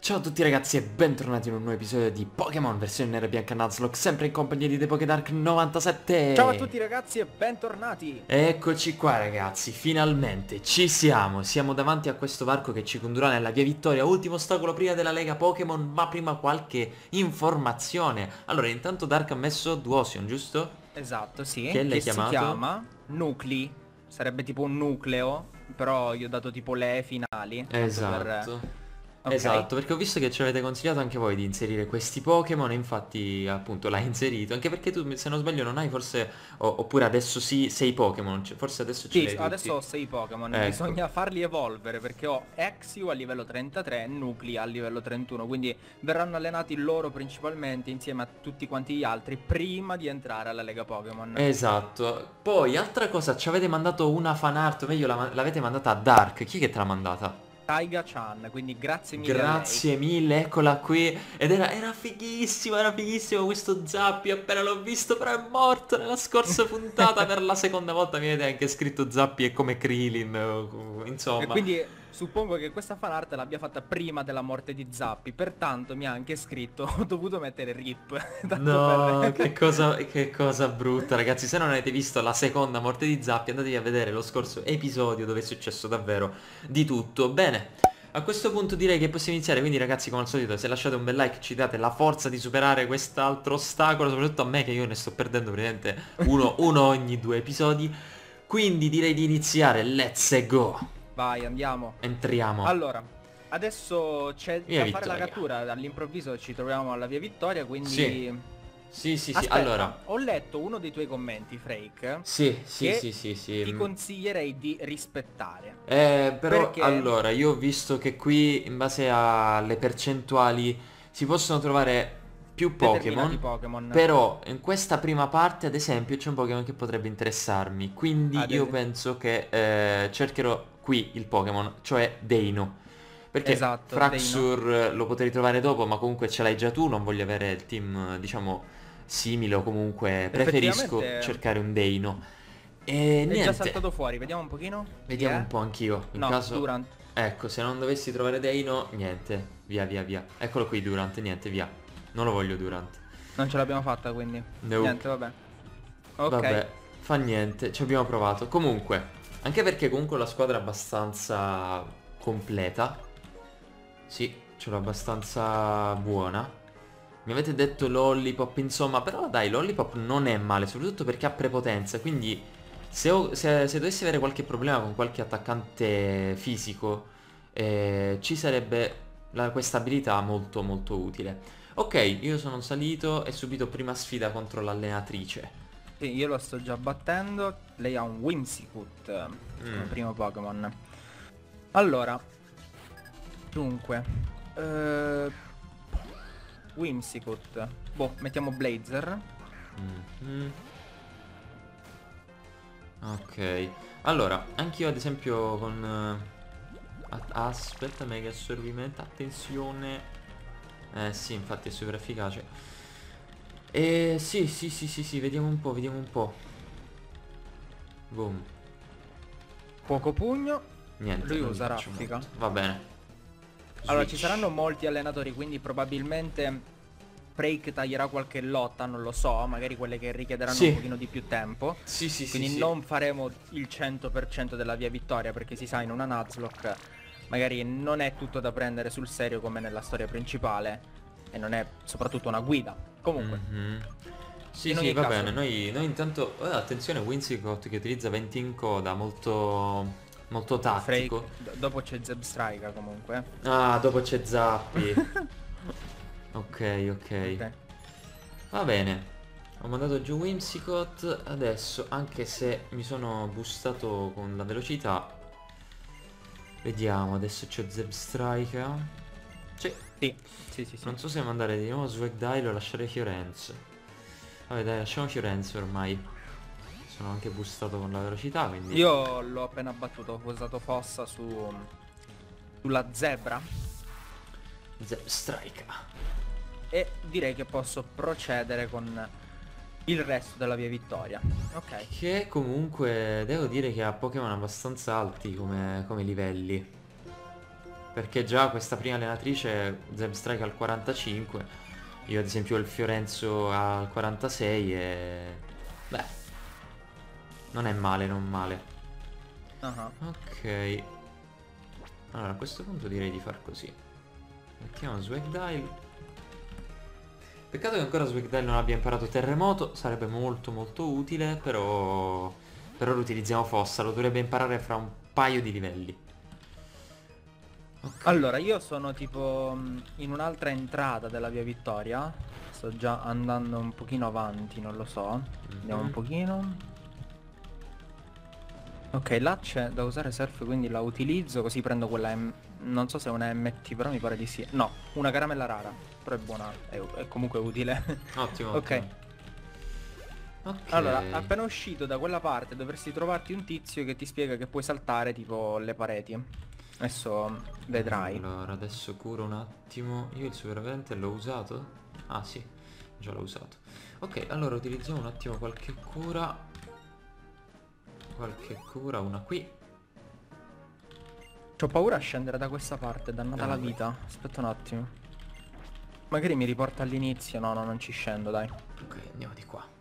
Ciao a tutti ragazzi e bentornati in un nuovo episodio di Pokémon versione nera bianca Nuzlocke, sempre in compagnia di The Pokédark 97. Ciao a tutti ragazzi e bentornati! Eccoci qua ragazzi, finalmente ci siamo davanti a questo varco che ci condurrà nella via Vittoria, ultimo ostacolo prima della Lega Pokémon, ma prima qualche informazione. Allora, intanto Dark ha messo Duosion, giusto? Esatto, sì, Che l'hai che si chiamato? chiama Nuclei, sarebbe tipo un nucleo, però io ho dato tipo le finali, tanto per... Esatto. Ok. Esatto, perché ho visto che ci avete consigliato anche voi di inserire questi Pokémon e infatti appunto l'hai inserito, anche perché tu se non sbaglio non hai forse, oppure adesso sì, 6 Pokémon, forse adesso ce li Sì, hai adesso tutti. ho 6 Pokémon, Ecco, bisogna farli evolvere perché ho Exew a livello 33 e Nuclei a livello 31, quindi verranno allenati loro principalmente insieme a tutti quanti gli altri prima di entrare alla Lega Pokémon. esatto. Poi, altra cosa, ci avete mandato una fan art, o meglio l'avete mandata a Dark, chi è che te l'ha mandata? Taiga-chan, quindi grazie mille a lei. Grazie mille, eccola qui. Ed era fighissimo questo Zappi. Appena l'ho visto, però è morto nella scorsa puntata. Per la seconda volta mi avete anche scritto Zappi è come Krillin. E Insomma, quindi suppongo che questa fanart l'abbia fatta prima della morte di Zappi, pertanto mi ha anche scritto, ho dovuto mettere RIP, tanto no, per... che cosa brutta, ragazzi. Se non avete visto la seconda morte di Zappi, andatevi a vedere lo scorso episodio dove è successo davvero di tutto. Bene. A questo punto direi che possiamo iniziare, quindi ragazzi come al solito se lasciate un bel like ci date la forza di superare quest'altro ostacolo, soprattutto a me che io ne sto perdendo praticamente uno ogni 2 episodi. Quindi direi di iniziare, let's go! Vai, andiamo. Entriamo. Allora, adesso c'è Via da fare la Vittoria. cattura, all'improvviso ci troviamo alla via Vittoria, Sì, quindi... sì, allora. Aspetta, ho letto uno dei tuoi commenti, Frake, che Sì. ti consiglierei di rispettare. Però Perché allora io ho visto che qui in base alle percentuali si possono trovare più determinati Pokémon, Pokémon... però in questa prima parte ad esempio c'è un Pokémon che potrebbe interessarmi, quindi Ad io esempio... penso che cercherò qui il Pokémon, cioè Deino. Perché Esatto, dei no. Fraxur lo potrei trovare dopo, ma comunque ce l'hai già tu, non voglio avere il team, diciamo, simile o comunque preferisco Effettivamente cercare un Deino. E è già niente. saltato fuori, vediamo un pochino chi Vediamo è. un po' anch'io, in No, caso... Durant. Ecco, se non dovessi trovare Deino, niente, via. Eccolo qui Durant, niente, via. Non lo voglio Durant. Non ce l'abbiamo fatta quindi. Nope. Niente, vabbè. Ok. Vabbè, fa niente, ci abbiamo provato. Comunque, anche perché comunque la squadra è abbastanza completa. Sì, ce l'ho abbastanza buona. Mi avete detto Lollipop, insomma, però dai, Lollipop non è male, soprattutto perché ha prepotenza, quindi se dovessi avere qualche problema con qualche attaccante fisico, ci sarebbe questa abilità molto utile. Ok, io sono salito e subito prima sfida contro l'allenatrice. Sì, io lo sto già battendo. Lei ha un Whimsicott come Mm, primo Pokémon. Allora, dunque. Eh, Whimsicott. Boh, mettiamo Blazer. mm. Ok, allora, anch'io ad esempio con... aspetta, mega assorbimento, attenzione. Sì, infatti è super efficace. Sì, vediamo un po'. Boom. Fuoco pugno. Niente, Lui non gli usa faccio raffica. molto. Va bene. Allora, ci saranno Switch. molti allenatori, quindi probabilmente Frake taglierà qualche lotta, non lo so, magari quelle che richiederanno un Sì. pochino di più tempo. Quindi Sì. non faremo il 100% della via vittoria, perché si sa in una Nuzlocke magari non è tutto da prendere sul serio come nella storia principale e non è soprattutto una guida. Comunque, Mhm. in Sì, ogni va caso, bene. Noi intanto... attenzione, Whimsicott che utilizza venti in coda, molto Frake, tattico. dopo c'è Zebstrika comunque. Ah, dopo c'è Zappi. Ok. Ok. Va bene. Ho mandato giù Whimsicott. Adesso, anche se mi sono boostato con la velocità, vediamo. Adesso c'è Zebstrika. Sì. Sì. Non so se mandare di nuovo Swagdile o lasciare Fiorenzo. Vabbè dai, lasciamo Fiorenzo ormai. Sono anche boostato con la velocità, quindi... Io l'ho appena battuto, ho usato fossa sulla zebra Zebstrika. e direi che posso procedere con il resto della via vittoria. Ok. Che comunque devo dire che ha Pokémon abbastanza alti come livelli. Perché già questa prima allenatrice, Zeb Strike al 45, io ad esempio ho il Fiorenzo al 46 e... beh, non è male, non male. Ah, Ok. Allora a questo punto direi di far così. Mettiamo Swagdile. Peccato che ancora Swagdile non abbia imparato terremoto, sarebbe molto molto utile, però... però lo utilizziamo fossa, lo dovrebbe imparare fra un paio di livelli. Ok. allora, io sono tipo in un'altra entrata della via Vittoria. Sto già andando un pochino avanti, non lo so. Andiamo un Mhm. pochino. Ok, là c'è da usare surf, quindi la utilizzo, così prendo quella non so se è una MT, però mi pare di sì. No, una caramella rara, però è buona, è comunque utile. Ottimo, Ok, ottimo. Ok. allora, appena uscito da quella parte dovresti trovarti un tizio che ti spiega che puoi saltare tipo le pareti. Adesso vedrai. Allora, adesso curo un attimo. Io il supervivente l'ho usato? Ah sì, già l'ho usato. Ok, allora utilizziamo un attimo qualche cura. Qualche cura, una qui. C'ho paura a scendere da questa parte, dannata la Vabbè. vita. Aspetta un attimo. Magari mi riporta all'inizio. No, no, non ci scendo, dai. Ok, andiamo di qua.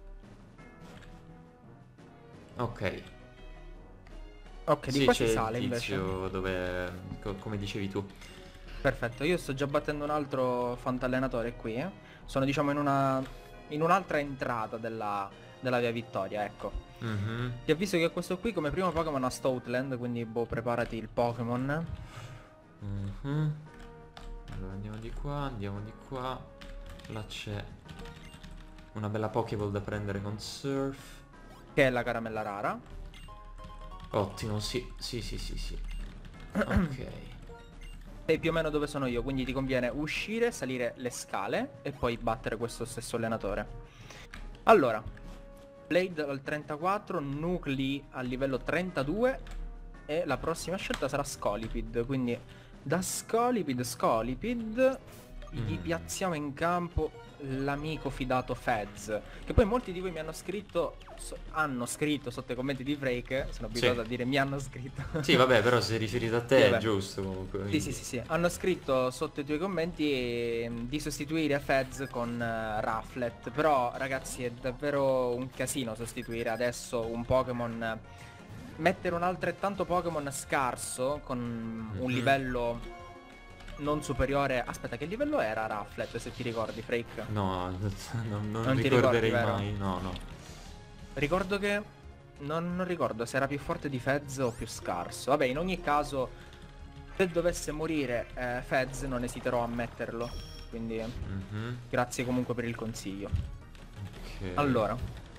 Ok. Ok, di Sì, qua c'è si il sale invece. tizio dove... come dicevi tu. Perfetto, io sto già battendo un altro fantallenatore qui. Sono diciamo in un'altra entrata della via Vittoria, ecco. Mhm. Ti avviso che questo qui come primo Pokémon ha Stoutland, quindi boh, preparati il Pokémon. Mhm. Allora andiamo di qua, andiamo di qua. Là c'è una bella Pokéball da prendere con Surf. Che è la caramella rara. Ottimo, sì, sì, sì, sì, sì. Ok. Sei più o meno dove sono io, quindi ti conviene uscire, salire le scale e poi battere questo stesso allenatore. Allora, Blade al 34, Nuclei al livello 32 e la prossima scelta sarà Scolipid, quindi da Scolipid gli piazziamo in campo l'amico fidato Fez, che poi molti di voi mi hanno scritto, hanno scritto sotto i commenti di Drake, sono abituato Sì. a dire mi hanno scritto. Sì, vabbè, però se riferito a Sì, te è vabbè. giusto comunque, Sì, sì, quindi... sì, sì. Hanno scritto sotto i tuoi commenti di sostituire Fez con Rufflet. Però, ragazzi, è davvero un casino sostituire adesso un Pokémon. Mettere un altrettanto Pokémon scarso con un Mhm. livello non superiore. Aspetta, che livello era Rufflet, se ti ricordi, Freak? No, non Non ti ricordi, ricorderei vero? mai, no, no. Ricordo che... non ricordo se era più forte di Fez o più scarso. Vabbè, in ogni caso... Se dovesse morire Fez non esiterò a metterlo. Quindi Mhm. grazie comunque per il consiglio. Ok. Allora,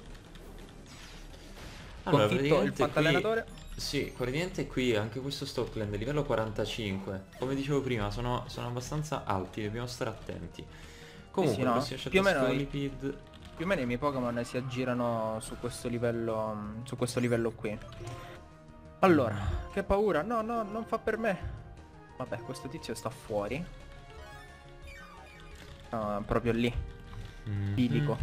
Allora, sconfitto il praticamente qui... fantallenatore. Sì, praticamente qui anche questo Stockland è livello 45. Come dicevo prima, sono abbastanza alti, dobbiamo stare attenti. Sì, sì, Comunque, la no. prossima Più scelta o meno Scolipede. più o meno i miei Pokémon si aggirano su questo livello qui. Allora, che paura. No, no, non fa per me. Vabbè, questo tizio sta fuori. Ah, proprio lì. Mhm. Bilico.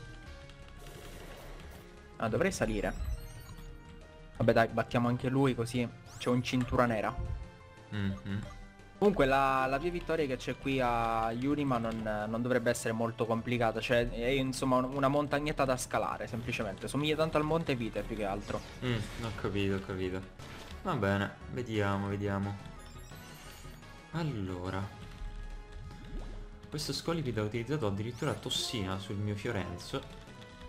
Ah, dovrei salire. Vabbè dai, battiamo anche lui così c'è un cintura nera. Mhm. Comunque la via Vittoria che c'è qui a Yurima non dovrebbe essere molto complicata. Cioè è insomma una montagnetta da scalare semplicemente. Somiglia tanto al Monte Vite più che altro. Ho capito, ho capito. Va bene, vediamo, vediamo. Allora, questo Scolipede ha utilizzato addirittura tossina sul mio Fiorenzo.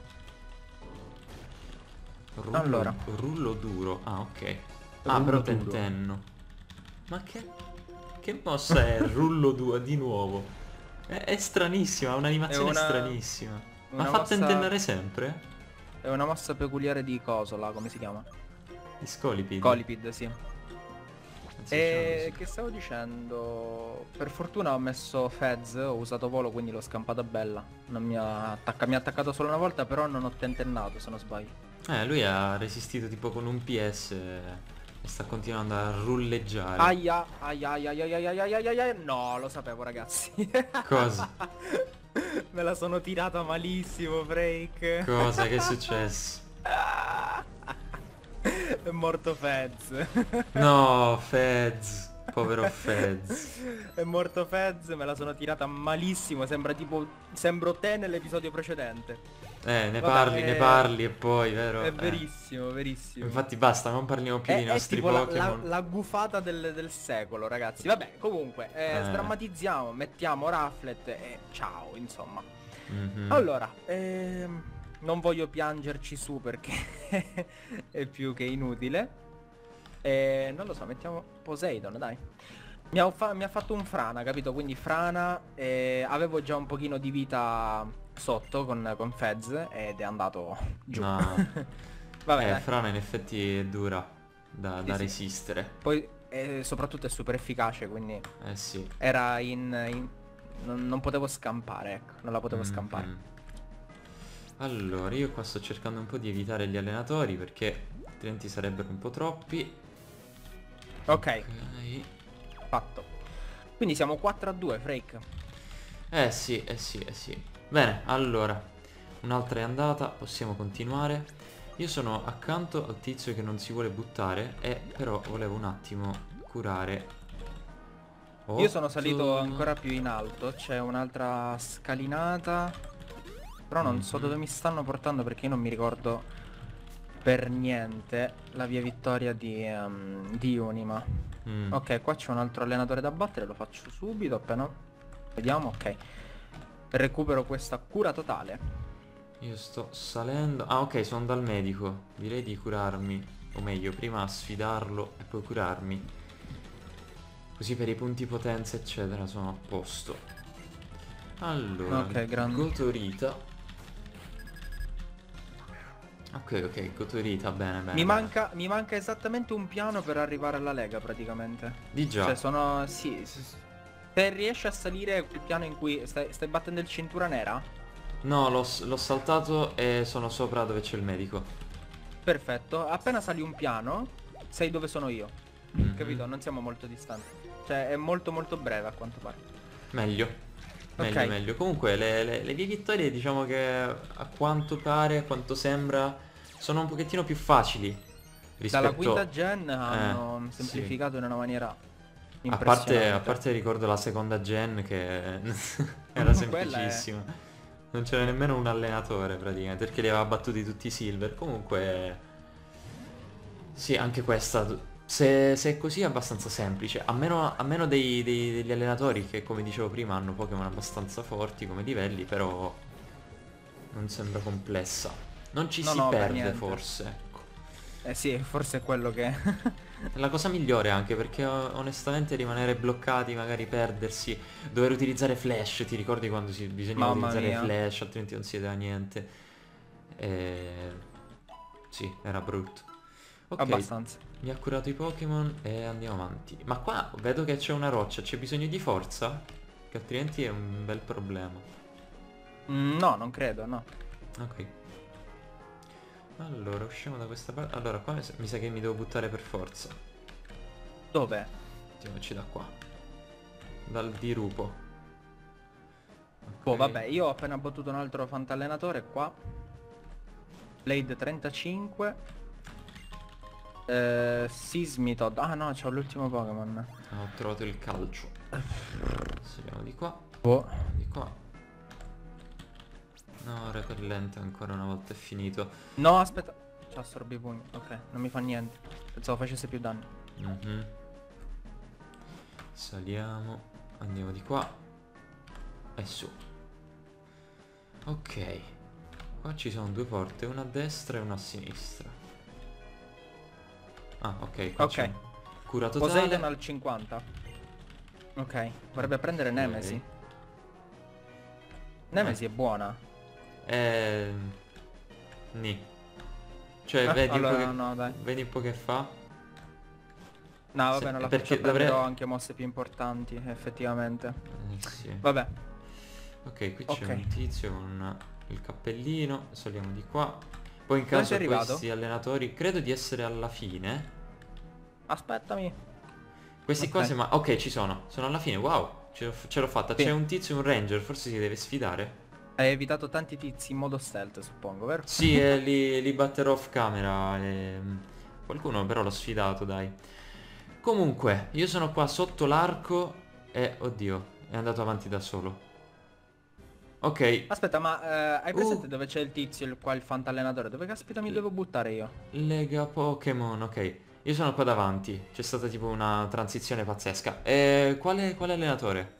Allora. Rullo duro. Ah, ok. Ah, però Rullo duro. tentenno. Ma che mossa è rullo duro di nuovo? È stranissima, ha un'animazione stranissima. Ma una fa mossa tentennare sempre? è una mossa peculiare di Cosola, come si chiama? Di Scolipede? Colipid, sì. Anzi, E diciamo che stavo dicendo? Per fortuna ho messo Fez, ho usato volo, quindi l'ho scampata bella. Non mi ha attaccato solo una volta, però non ho tentennato, se non sbaglio. così. Lui ha resistito tipo con un PS e sta continuando a rulleggiare. Aia, aia, aia, aia, aia, aia, aia, aia, aia. No, lo sapevo, ragazzi. Cosa? Me la sono tirata malissimo, Break. Cosa? Che è successo? È morto Fez. No, Fez. povero Fez. È morto Fez, me la sono tirata malissimo, sembra tipo... Sembro te nell'episodio precedente. Ne Vabbè, ne parli e poi, vero? È verissimo, verissimo. Infatti basta, non parliamo più dei È nostri tipo Pokémon. la gufata del secolo, ragazzi. Vabbè, comunque, sdrammatizziamo, mettiamo Rufflet e ciao, insomma. Allora, non voglio piangerci su perché è più che inutile. Non lo so, mettiamo Poseidon, dai. Mi ha fatto un frana, capito? Quindi frana, avevo già un pochino di vita sotto con Fez ed è andato giù. No. Vabbè, dai. Frana in effetti è dura da Sì. resistere. Poi soprattutto è super efficace, quindi Sì. era non potevo scampare, ecco, non la potevo scampare. Allora, io qua sto cercando un po' di evitare gli allenatori perché altrimenti sarebbero un po' troppi. Ok, fatto. Quindi siamo 4-2, Frake. Sì. Bene, allora, un'altra è andata, possiamo continuare. Io sono accanto al tizio che non si vuole buttare però volevo un attimo curare. Io sono salito ancora più in alto, c'è un'altra scalinata. Però non so dove mi stanno portando perché io non mi ricordo per niente la via vittoria di Unima. Ok, qua c'è un altro allenatore da battere, lo faccio subito appena... Vediamo, ok. Recupero questa cura totale. Io sto salendo. Ah, ok, sono dal medico. Direi di curarmi. O meglio, prima sfidarlo e poi curarmi. Così per i punti potenza eccetera sono a posto. Allora, Ok, grande. Gotorita. Ok, Gotorita, bene. Mi manca esattamente un piano per arrivare alla Lega praticamente. Di già. Cioè sono... Sì. Se riesci a salire quel piano in cui stai battendo il cintura nera? No, l'ho saltato e sono sopra dove c'è il medico. Perfetto. Appena sali un piano, sei dove sono io. Capito? Non siamo molto distanti. Cioè è molto breve a quanto pare. Meglio. Ok. Meglio. Comunque le vie vittorie diciamo che a quanto pare, a quanto sembra, sono un pochettino più facili rispetto... Dalla quinta gen hanno semplificato in una maniera A impressionante. parte ricordo la seconda gen che era semplicissima. Non c'era nemmeno un allenatore praticamente, perché li aveva battuti tutti i silver. Comunque... Sì, anche questa... Se è così è abbastanza semplice. A meno degli allenatori che, come dicevo prima, hanno Pokémon abbastanza forti come livelli, però... Non sembra complessa. Non ci si per perde niente. forse, ecco. Sì, forse è quello che... È la cosa migliore anche perché onestamente rimanere bloccati, magari perdersi, dover utilizzare flash, ti ricordi quando bisognava Mamma utilizzare mia. flash, altrimenti non si vedeva niente. Sì, era brutto. Ok, Abbastanza. mi ha curato i Pokémon e andiamo avanti. Ma qua vedo che c'è una roccia, c'è bisogno di forza? Che altrimenti è un bel problema. No, non credo, no. Ok. Allora, usciamo da questa parte. Allora, qua mi sa che mi devo buttare per forza. Dove? Mettiamoci da qua. Dal dirupo. Oh, Ok. vabbè, io ho appena battuto un altro fantallenatore qua. Blade 35. Sismitod. Ah no, c'ho l'ultimo Pokémon. Ho trovato il calcio. Saliamo di qua. Oh. Di qua. No, repellente ancora una volta è finito. No, aspetta. Ci assorbi i pugni. Ok, non mi fa niente. Pensavo facesse più danni. Saliamo. Andiamo di qua. E su. Ok. Qua ci sono due porte, una a destra e una a sinistra. Ah, ok, qua c'è cura totale. Poseidon al 50. Ok, vorrebbe prendere Nemesi. Nemesi è buona. Ni. Cioè, vedi allora, un po' che... no, dai. Vedi un po' che fa? No, vabbè, non la perché faccio prendere, ho anche mosse più importanti, effettivamente. Sì. Vabbè. Ok, qui c'è un tizio con il cappellino. Saliamo di qua. Poi in Dove sei caso arrivato? questi allenatori... Credo di essere alla fine. Aspettami. Questi qua ma... Ok, ci sono. Sono alla fine. Wow, ce l'ho fatta. Sì. C'è un tizio e un ranger. Forse si deve sfidare. Hai evitato tanti tizi in modo stealth, suppongo, vero? Sì, li batterò off camera. Qualcuno però l'ho sfidato, dai. Comunque, io sono qua sotto l'arco e... Oddio, è andato avanti da solo. Ok. Aspetta, ma hai presente dove c'è il tizio, il fantallenatore? Dove caspita mi devo buttare io? Lega Pokémon, ok. Io sono qua davanti. C'è stata tipo una transizione pazzesca. E quale allenatore?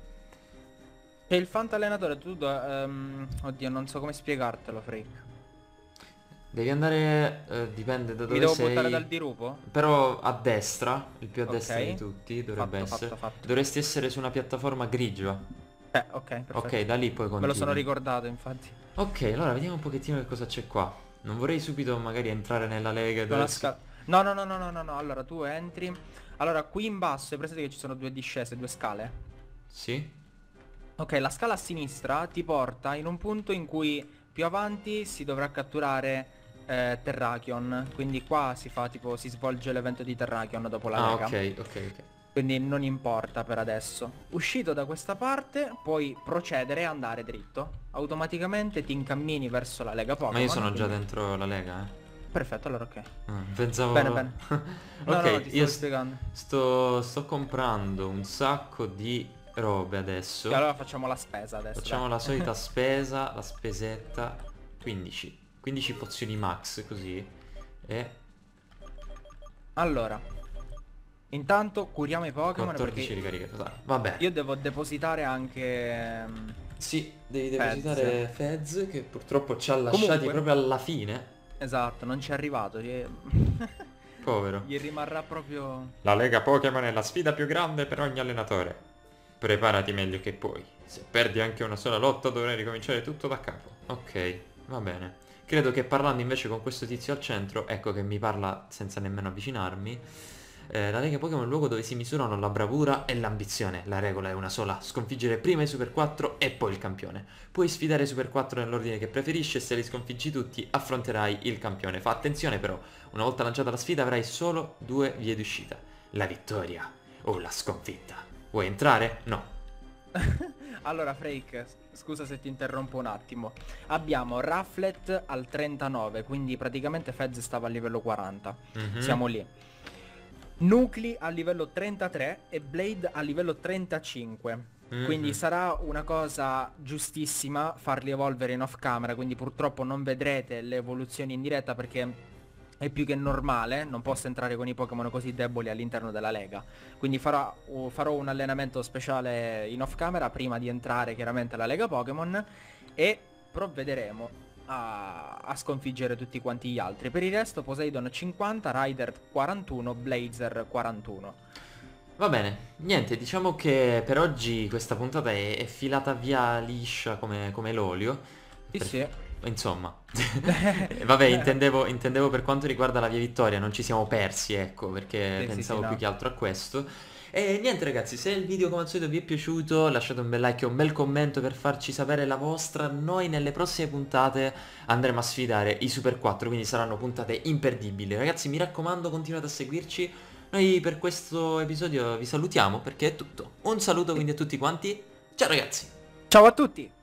C'è il fantallenatore, oddio, non so come spiegartelo, Freak. Devi andare... dipende da Mi dove devo sei. buttare dal dirupo? Però a destra, il più a destra di Ok. tutti, dovrebbe Fatto, essere. fatto, fatto. Dovresti essere su una piattaforma grigia. Ok, perfetto. Ok, da lì poi Me lo sono continui. ricordato, infatti. Ok, allora vediamo un pochettino che cosa c'è qua. Non vorrei subito magari entrare nella lega e Con la doversi... scala. No, no, no, no, no, no, no. Allora tu entri. Allora qui in basso hai presente che ci sono due discese, due scale? Sì? Ok, la scala a sinistra ti porta in un punto in cui più avanti si dovrà catturare Terrakion. Quindi qua si fa tipo, si svolge l'evento di Terrakion dopo la Ah, lega. ok, ok, ok. Quindi non importa per adesso. Uscito da questa parte puoi procedere e andare dritto. Automaticamente ti incammini verso la lega Ma io Pokémon. sono già Quindi... dentro la lega, eh. Perfetto, allora ok. Pensavo... Bene, bene. No, no, no, Ok, ti io stavo spiegando. sto comprando un sacco di robe adesso. Ok, allora facciamo la spesa adesso, Facciamo dai. la solita spesa, la spesetta. 15. 15 pozioni max, così. E Allora, intanto curiamo i Pokémon 14 perché ricariche totali. Vabbè. io devo depositare anche Sì, devi Fez. depositare Fez che purtroppo ci ha lasciati Comunque, proprio alla fine. esatto, non ci è arrivato. Povero. Gli rimarrà proprio... La Lega Pokémon è la sfida più grande per ogni allenatore. Preparati meglio che puoi. Se perdi anche una sola lotta dovrai ricominciare tutto da capo. Ok, va bene. Credo che parlando invece con questo tizio al centro, ecco che mi parla senza nemmeno avvicinarmi. La Lega Pokémon è un luogo dove si misurano la bravura e l'ambizione. La regola è una sola: sconfiggere prima i Super 4 e poi il campione. Puoi sfidare i Super 4 nell'ordine che preferisci e se li sconfiggi tutti affronterai il campione. Fa attenzione però, una volta lanciata la sfida avrai solo due vie d'uscita: la vittoria o la sconfitta. Vuoi entrare? No. Allora, Freak, scusa se ti interrompo un attimo. Abbiamo Rufflet al 39, quindi praticamente Fez stava a livello 40. Mhm. Siamo lì. Nuclei a livello 33 e Blade a livello 35. Quindi sarà una cosa giustissima farli evolvere in off camera, quindi purtroppo non vedrete le evoluzioni in diretta perché è più che normale, non posso entrare con i Pokémon così deboli all'interno della lega. Quindi farò un allenamento speciale in off camera prima di entrare chiaramente alla lega Pokémon e provvederemo a sconfiggere tutti quanti gli altri. Per il resto Poseidon 50, Ryder 41, Blazer 41. Va bene, niente, diciamo che per oggi questa puntata è filata via liscia come l'olio. Sì, sì. Insomma, vabbè, intendevo per quanto riguarda la via Vittoria, non ci siamo persi, ecco, perché Sì, pensavo no. più che altro a questo. E niente ragazzi, se il video come al solito vi è piaciuto, lasciate un bel like e un bel commento per farci sapere la vostra. Noi nelle prossime puntate andremo a sfidare i Super 4, quindi saranno puntate imperdibili. Ragazzi, mi raccomando, continuate a seguirci. Noi per questo episodio vi salutiamo perché è tutto. Un saluto quindi a tutti quanti. Ciao ragazzi! Ciao a tutti!